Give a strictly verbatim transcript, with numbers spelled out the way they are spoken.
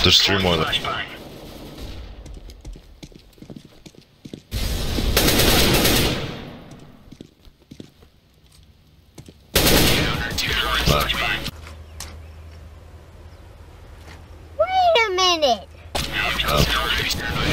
There's three more left. Wait a minute! Oh.